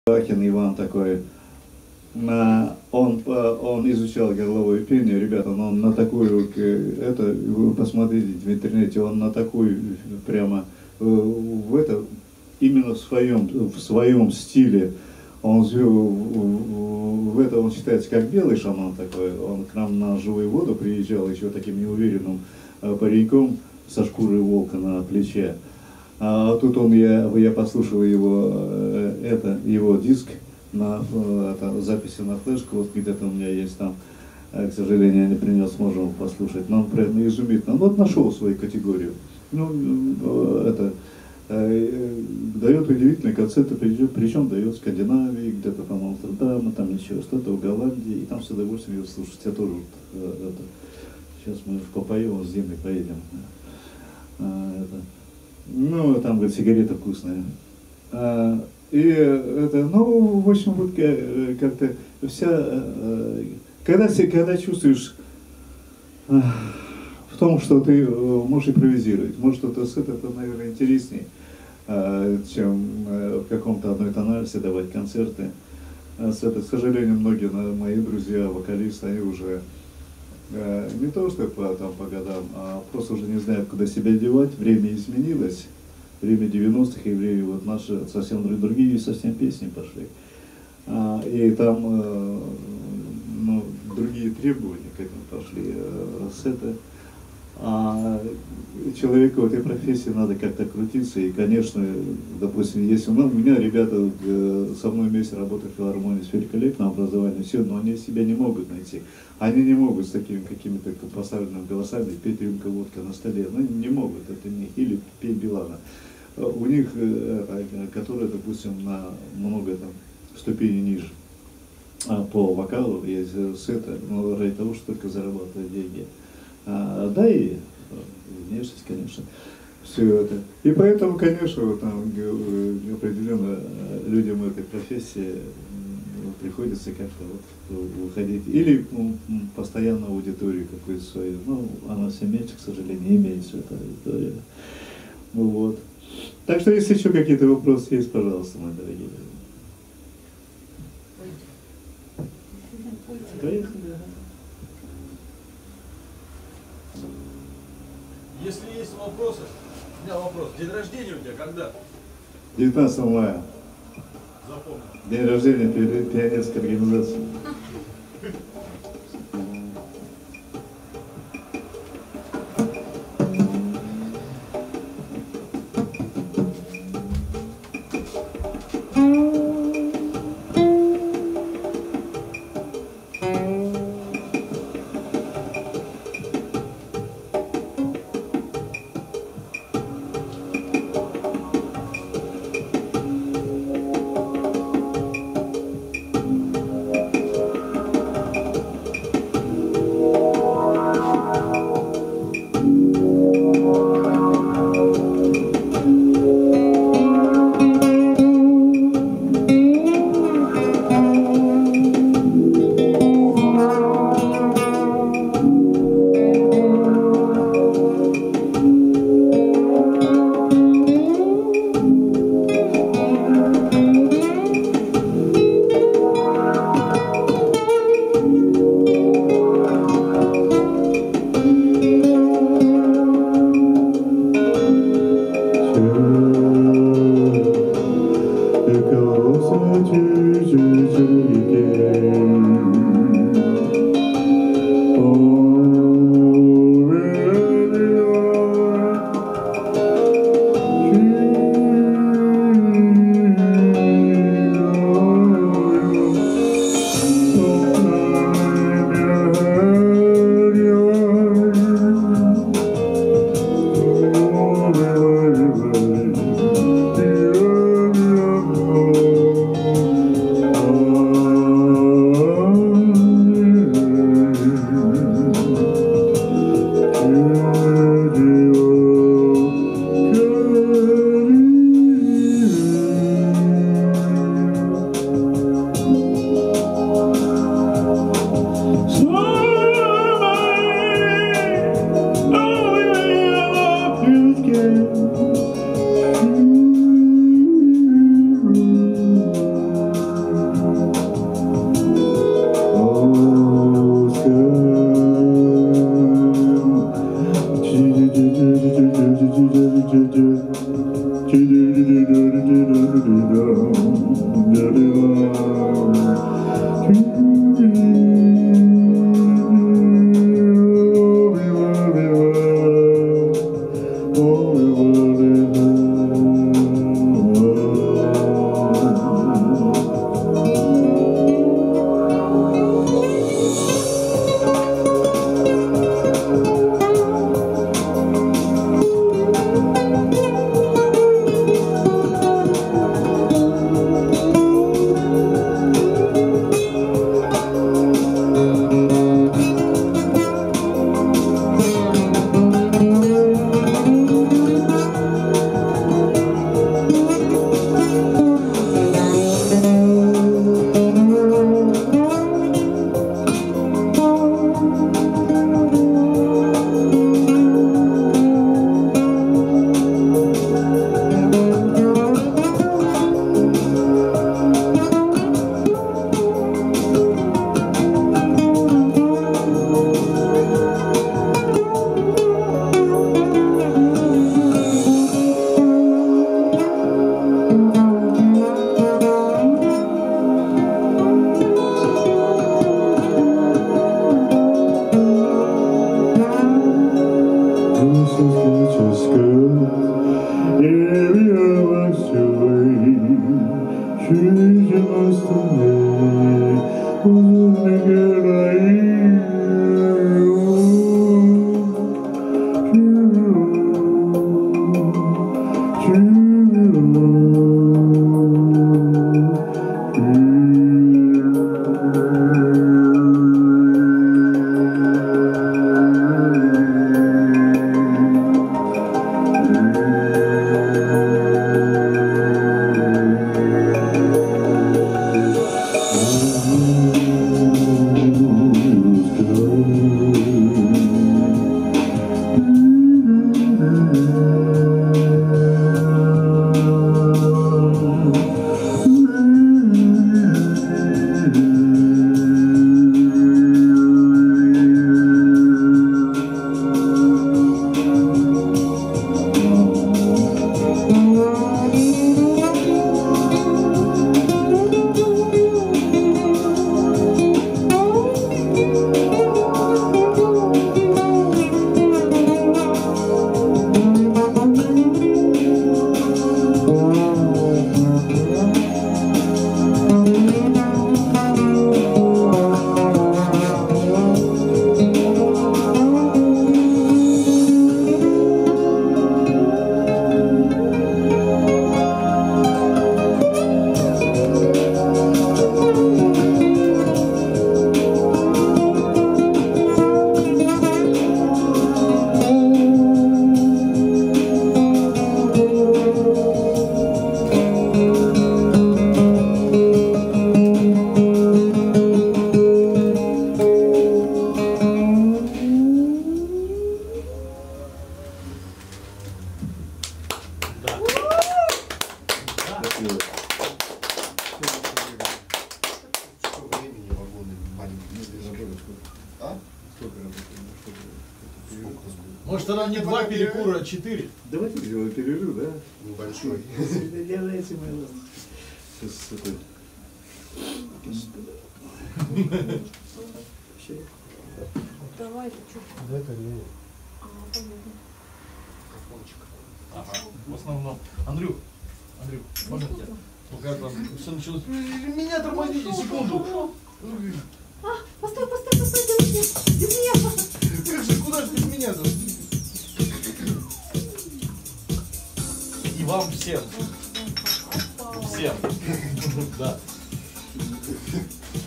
Вахин Иван такой, он изучал горловое пение, ребята, но он на такую, это, вы посмотрите в интернете, он на такую прямо, именно в своем стиле, он считается как белый шаман такой, он к нам на живую воду приезжал еще таким неуверенным пареньком со шкурой волка на плече. А тут я послушал его диск, записи на флешку, вот где-то у меня есть там, к сожалению, я не принес, можем послушать, но он прям изумительно, вот нашел свою категорию, дает удивительные концерты, причем дает в Скандинавии, где-то там Амстердама, там еще что-то, в Голландии, и там с удовольствием его слушать, я тоже сейчас мы в Попаево с Димой поедем. Там, говорит, сигареты вкусные. В общем, вот как-то когда чувствуешь в том, что ты можешь импровизировать, может, это, наверное, интереснее, чем в каком-то одной тональности давать концерты. К сожалению, многие мои друзья, вокалисты, они уже не то, что по годам, а просто уже не знают, куда себя девать. Время изменилось, время 90-х, и время вот наши совсем другие совсем песни пошли. И там другие требования к этому пошли. Человеку в этой профессии надо как-то крутиться, и, конечно, допустим, если у меня ребята со мной вместе работают в филармонии с великолепным образованием, все, но они себя не могут найти. Они не могут с такими какими-то поставленными голосами петь рюмка водки на столе, не могут, это не, или петь Билана. У них, которые, допустим, на много ступеней ниже по вокалу, есть ради того, что только зарабатывать деньги. Да и внешность, конечно, все это. И поэтому, конечно, определенно людям этой профессии приходится как-то выходить. Или постоянно аудиторию какую-то свою. Она все меньше, к сожалению, имеется эта аудитория. Вот. Так что, если еще какие-то вопросы есть, пожалуйста, мои дорогие. Поехали. Если есть вопросы, у меня вопрос. День рождения у тебя когда? 19 мая. Запомнил. День рождения пионерской организации. Может, тогда не 2 перекура, а 4? Давайте сделаем перерыв, да? Небольшой. Делайте, мои. Сейчас это... Давай, ты что? Да, это не. Ага, в основном. Андрюх, можно тебя? Ну как там, все началось? Меня тормозите, секунду. Постой, девушки, без меня. Как же, куда же без меня-то? И вам всем. Всем. Да.